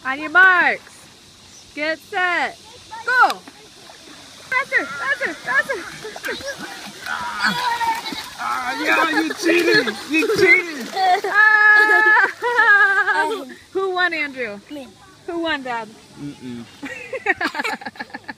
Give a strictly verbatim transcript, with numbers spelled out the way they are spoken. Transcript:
On your marks. Get set. Go. Faster, faster, faster. Ah, yeah, you cheated. You cheated. Ah! Who won, Andrew? Me. Who won, Dad? Mm-mm.